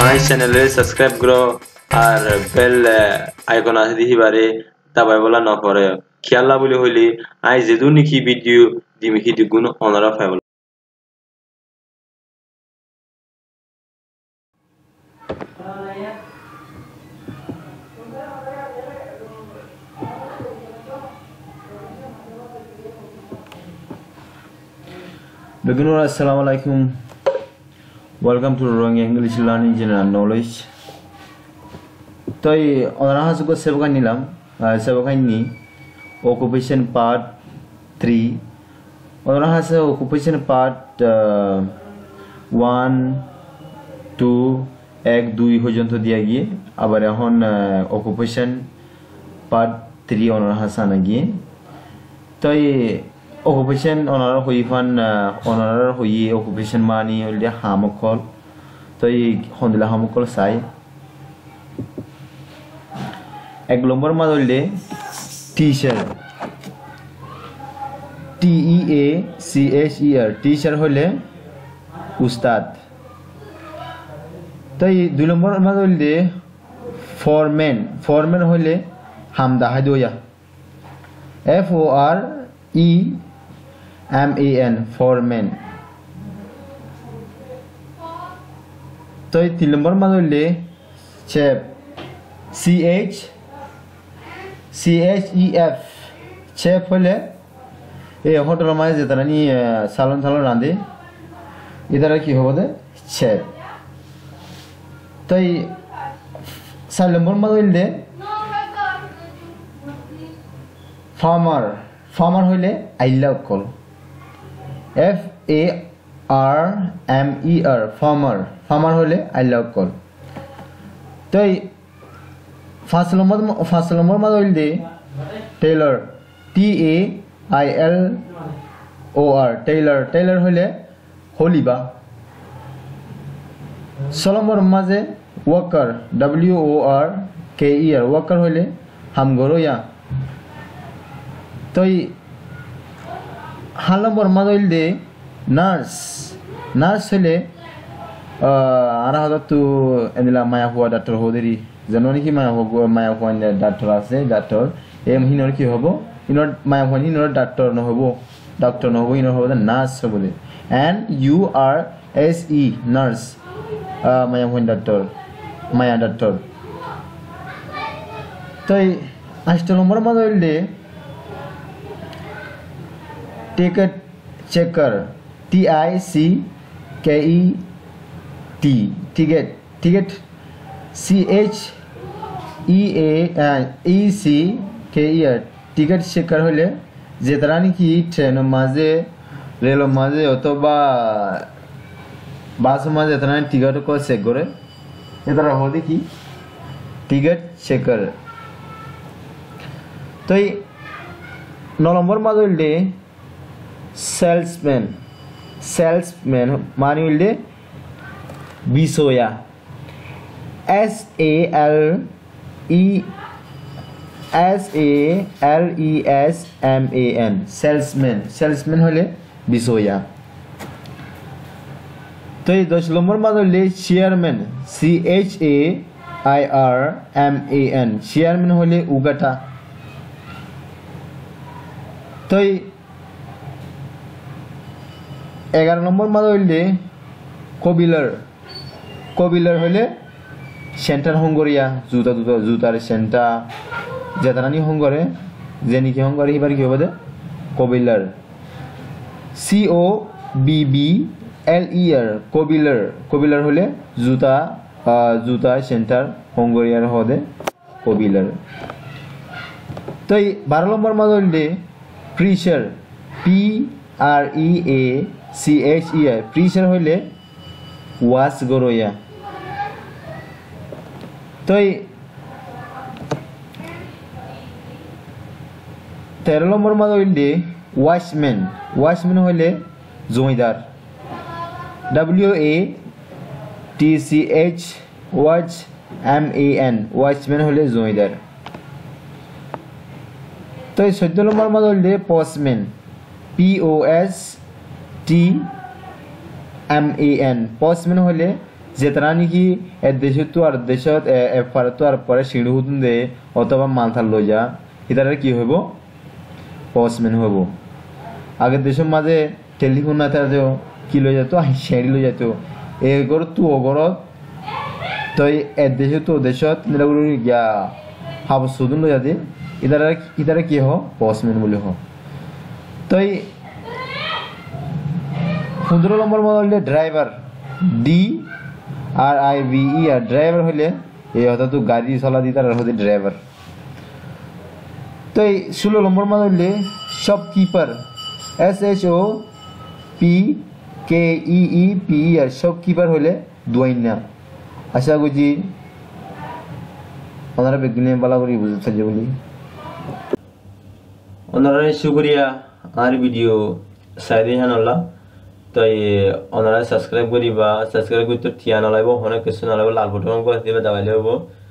I চ্যানেলে subscribe করো আর bell icon আছে দিহিবারে দাবাই বলা নপরে খেয়ালা বলি হইলি আই যেদু নিকি ভিডিও দিমিকি দিগুন অনারা ফাইবল Beginner, assalamu alaikum. Welcome to Rohingya English Learning General Knowledge. Toy onara hasuko sebakan nilam, sebakan ni occupation part 3. Onara hasa occupation part 1, 2, 1, 2 পর্যন্ত দিয়া গিয়ে আবার এখন occupation part 3 onara hasa না গিয়ে toy occupation onarar hoifan onarar hoyi occupation mani olya hamokol toy hondila hamokol sai ek number ma dolde teacher T E A C H E R teacher hole ustad toy দুই নম্বর ma dolde foreman hole hamda hadoya F O R E M-A-N foreman তো এই 3 নম্বর মান হইলে chef C-H-E-F chef হইলে এই হোটেলের মাঝে যেটা নি সালন রাঁধে এটার কি হবে দে chef তো এই 4 নম্বর মান হইলে farmer হইলে আইলা কল F-A-R-M-E-R farmer হলে I love call তো এই ফার্স্ট নম্বর মাঝে হইলে টেইলর T-A-I-L-O-R টেইলর হলে হলিবা 6 নম্বর মাঝে ওয়ার্কার W-O-R-K-E-R ওয়ার্কার হলে হামগরয়া তো এই 7 নম্বর মাঝে হইলে নার্স হলে আরা হয়তো তো এনিলা মায়া হওয়া ডাক্তার হদেরি জানো নাকি মায়া হওয়া ডাক্তার আছে ডাক্তার এম হিনর কি হবো ইনর মায়া হওয়া হিনর ডাক্তার নহবো ইনর হবো নার্স হবো N-U-R-S-E নার্স মায়া হওয়া ডাক্তার তো 8 নম্বর মাঝে হইলে ticket checker T-I-C-K-E-T ticket C-H-E-A-E-C-K-E-R ticket checker হলে যেটা নাকি ট্রেনের মাঝে রেলের মাঝে অথবা বাসের মাঝে যেটা নাকি টিকিট চেক করে এটা হলে কি টিকিট চেকার তো এই 9 নম্বর মাঝে হইলে salesman মানে হইলে বিসোয়া S-A-L-E-S-M-A-N salesman হলে বিসোয়া তো এই 10 নম্বর মাঝে হইলে চেয়ারম্যান C-H-A-I-R-M-A-N চেয়ারম্যান হলে উগাটা তো 11 নম্বর মাঝে হইলে কবিলার হইলে সেন্টার হঙ্গরিয়া জুতার সেন্টার যেতানি হঙ্গরে যেনিকি হঙ্গরে এবার কি হবে কবিলার C-O-B-B-L-E-R কবিলার হলে জুতা সেন্টার হঙ্গরিয়ার হবে কবিলার তো 12 নম্বর মাঝে হইলে প্রিসার P-R-E-A-C-H-E-R প্রিসার হইলে ওয়াশ গরয়া তো 13 নম্বর মাঝে হইলে ওয়াশম্যান হইলে জমিদার W-A-T-C-H M-A-N ওয়াশম্যান হইলে জমিদার তো 14 নম্বর মাঝে হইলে পোস্টম্যান P-O-S-T-M-A-N postman হলে যেতারা নাকি এর দেশে তো আর দেশত এফারে তো আর পরে সিঁড়ি হুতুন দে অথবা মালথার লই যা ইতারে কি হইব পোস্টম্যান হইব আগের দেশের মাঝে টেলিফোন না থাকতেও কি লই যেত সিঁড়ি লই যেত এগর তো অগরত তো এর দেশে তো দেশত নিরাগুলো গিয়া হাব সুদুন লই যাতে ইতারে কি হ পোস্টম্যান বলে হ তো 15 নম্বর মডেল হলে ড্রাইভার DRIVER ড্রাইভার হলে এই অর্থাৎ গাড়ি চলা দিতে আর হতে ড্রাইভার তো এই 16 নম্বর মডেল হলে শপকিপার SHOPKEEPER শপকিপার হলে দুয়াইনা আশা করছি ওনারা বেগুনে বালা করে বুঝতে চাইছে বলি ওনারা শুকরিয়া আর ভিডিও সাইডে হানলা তাই ওনারা সাবস্ক্রাইব করিবা সাবস্ক্রাইব করতে ঠিয়া নলাইব অনেক কিছু নলাইব লাল বটন করে দিবে দাবাইলে হবো